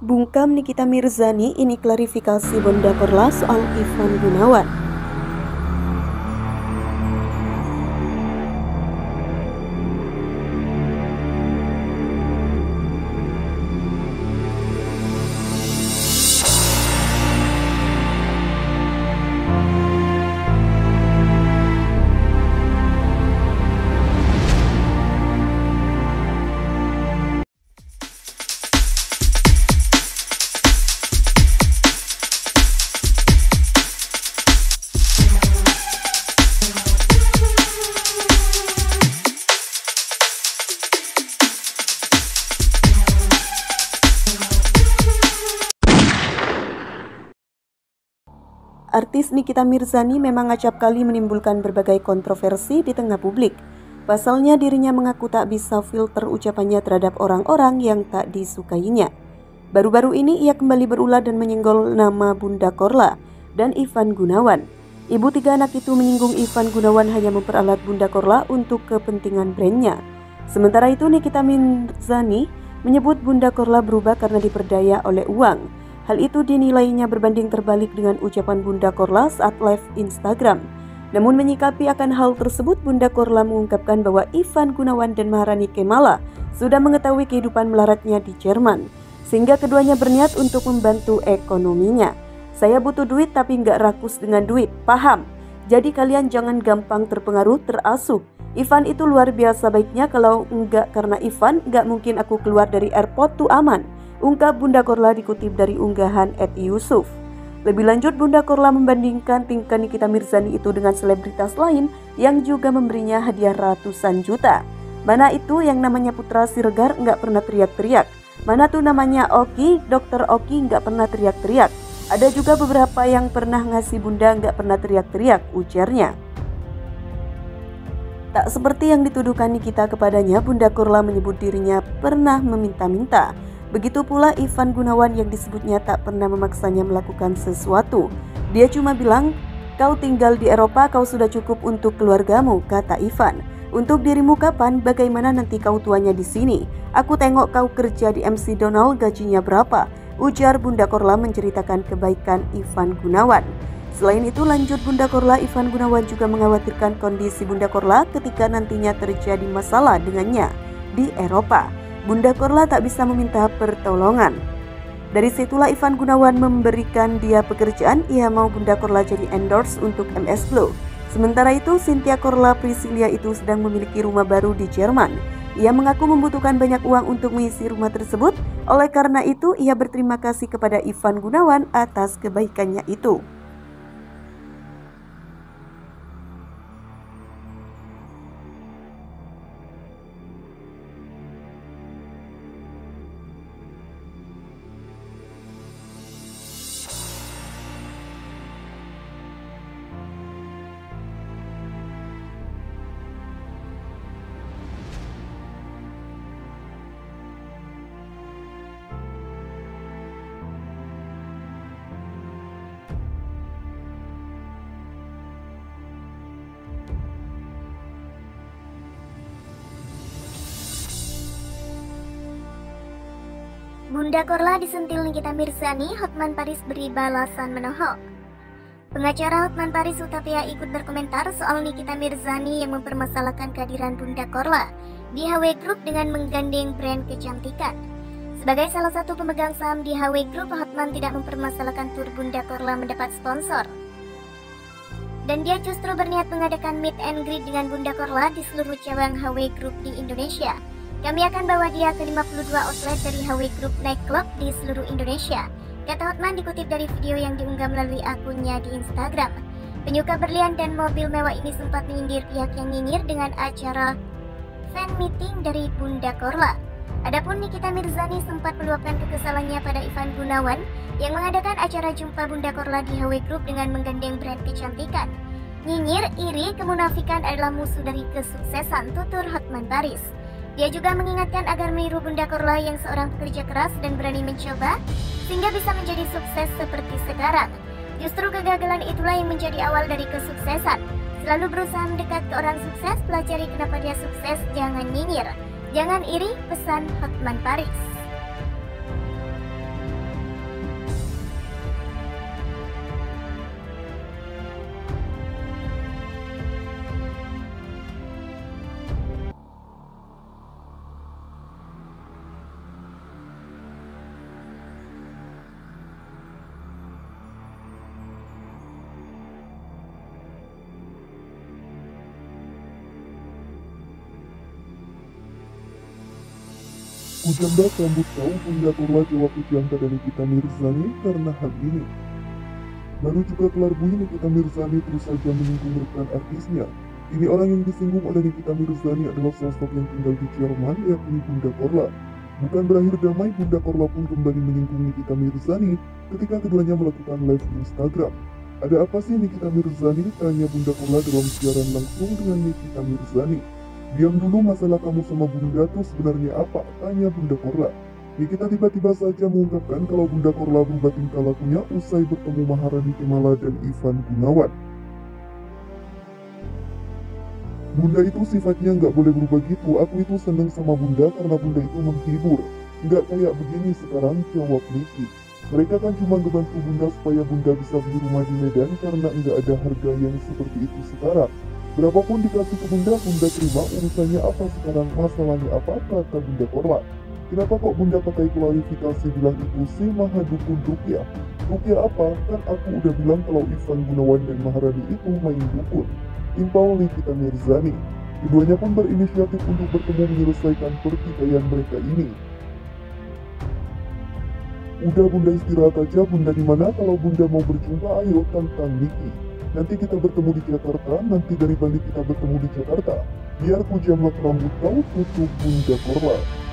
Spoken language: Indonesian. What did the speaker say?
Bungkam Nikita Mirzani, ini klarifikasi Bunda Korla soal Ivan Gunawan. Artis Nikita Mirzani memang acap kali menimbulkan berbagai kontroversi di tengah publik. Pasalnya dirinya mengaku tak bisa filter ucapannya terhadap orang-orang yang tak disukainya. Baru-baru ini ia kembali berulah dan menyenggol nama Bunda Korla dan Ivan Gunawan. Ibu tiga anak itu menyinggung Ivan Gunawan hanya memperalat Bunda Korla untuk kepentingan brandnya. Sementara itu Nikita Mirzani menyebut Bunda Korla berubah karena diperdaya oleh uang. Hal itu dinilainya berbanding terbalik dengan ucapan Bunda Korla saat live Instagram. Namun menyikapi akan hal tersebut, Bunda Korla mengungkapkan bahwa Ivan Gunawan dan Maharani Kemala sudah mengetahui kehidupan melaratnya di Jerman, sehingga keduanya berniat untuk membantu ekonominya. Saya butuh duit tapi nggak rakus dengan duit, paham? Jadi kalian jangan gampang terpengaruh, terasuh. Ivan itu luar biasa baiknya, kalau enggak karena Ivan, nggak mungkin aku keluar dari airport tuh aman. Ungkap Bunda Korla dikutip dari unggahan @yusuf. Lebih lanjut, Bunda Korla membandingkan tingkah Nikita Mirzani itu dengan selebritas lain yang juga memberinya hadiah ratusan juta. Mana itu yang namanya Putra Siregar nggak pernah teriak-teriak. Mana tuh namanya Oki, Dokter Oki nggak pernah teriak-teriak. Ada juga beberapa yang pernah ngasih Bunda nggak pernah teriak-teriak, ujarnya. Tak seperti yang dituduhkan Nikita kepadanya, Bunda Korla menyebut dirinya pernah meminta-minta. Begitu pula Ivan Gunawan yang disebutnya tak pernah memaksanya melakukan sesuatu. Dia cuma bilang, kau tinggal di Eropa, kau sudah cukup untuk keluargamu, kata Ivan. Untuk dirimu kapan, bagaimana nanti kau tuanya di sini? Aku tengok kau kerja di MC Donald, gajinya berapa? Ujar Bunda Korla menceritakan kebaikan Ivan Gunawan. Selain itu, lanjut Bunda Korla, Ivan Gunawan juga mengkhawatirkan kondisi Bunda Korla ketika nantinya terjadi masalah dengannya di Eropa. Bunda Korla tak bisa meminta pertolongan. Dari situlah Ivan Gunawan memberikan dia pekerjaan. Ia mau Bunda Korla jadi endorse untuk MS Glow. Sementara itu Cynthia Korla Priscilia itu sedang memiliki rumah baru di Jerman. Ia mengaku membutuhkan banyak uang untuk mengisi rumah tersebut. Oleh karena itu ia berterima kasih kepada Ivan Gunawan atas kebaikannya itu. Bunda Korla disentil Nikita Mirzani, Hotman Paris beri balasan menohok. Pengacara Hotman Paris Hutapea ikut berkomentar soal Nikita Mirzani yang mempermasalahkan kehadiran Bunda Korla di HW Group dengan menggandeng brand kecantikan. Sebagai salah satu pemegang saham di HW Group, Hotman tidak mempermasalahkan tur Bunda Korla mendapat sponsor. Dan dia justru berniat mengadakan meet and greet dengan Bunda Korla di seluruh cabang HW Group di Indonesia. Kami akan bawa dia ke 52 outlet dari HW Group Nightclub di seluruh Indonesia, kata Hotman dikutip dari video yang diunggah melalui akunnya di Instagram. Penyuka berlian dan mobil mewah ini sempat menyindir pihak yang nyinyir dengan acara fan meeting dari Bunda Korla. Adapun Nikita Mirzani sempat meluapkan kekesalannya pada Ivan Gunawan yang mengadakan acara jumpa Bunda Korla di HW Group dengan menggandeng brand kecantikan. Nyinyir, iri, kemunafikan adalah musuh dari kesuksesan, tutur Hotman Paris. Dia juga mengingatkan agar meniru Bunda Korla yang seorang pekerja keras dan berani mencoba, sehingga bisa menjadi sukses seperti sekarang. Justru kegagalan itulah yang menjadi awal dari kesuksesan. Selalu berusaha mendekat ke orang sukses, pelajari kenapa dia sukses, jangan nyinyir. Jangan iri, pesan Hotman Paris. Kujambak rambut kau, Bunda Korla, jawab Pujangga dan Nikita Mirzani karena hal ini. Baru juga kelar bunyi, Nikita Mirzani terus saja menyinggung rekan artisnya. Ini orang yang disinggung oleh Nikita Mirzani adalah sosok yang tinggal di Jerman, yakni Bunda Korla. Bukan berakhir damai, Bunda Korla pun kembali menyinggung Nikita Mirzani ketika keduanya melakukan live di Instagram. Ada apa sih Nikita Mirzani? Tanya Bunda Korla dalam siaran langsung dengan Nikita Mirzani. Diam dulu, masalah kamu sama Bunda tuh sebenarnya apa? Tanya Bunda Korla. Nikita tiba-tiba saja mengungkapkan kalau Bunda Korla berubah tingkah lakunya usai bertemu Maharani Kemala dan Ivan Gunawan. Bunda itu sifatnya nggak boleh berubah gitu, aku itu seneng sama Bunda karena Bunda itu menghibur. Nggak kayak begini sekarang, jawab Niki. Mereka kan cuma ngebantu Bunda supaya Bunda bisa beli rumah di Medan karena nggak ada harga yang seperti itu sekarang. Berapapun dikasih ke Bunda, Bunda terima, urusannya apa sekarang, masalahnya apa, kata Bunda Korla. Kenapa kok Bunda pakai klarifikasi bilang itu si Mahadukun Rukyah? Rukyah apa? Kan aku udah bilang kalau Ivan Gunawan dan Maharani itu main dukun. Impau Nikita Mirzani. Keduanya pun berinisiatif untuk bertemu menyelesaikan pertikaian mereka ini. Udah Bunda istirahat aja, Bunda di mana? Kalau Bunda mau berjumpa, ayo, tantang Niki. Nanti kita bertemu di Jakarta, nanti dari Bali kita bertemu di Jakarta. Biar ku jambak rambut kau, tutup Bunda Korla.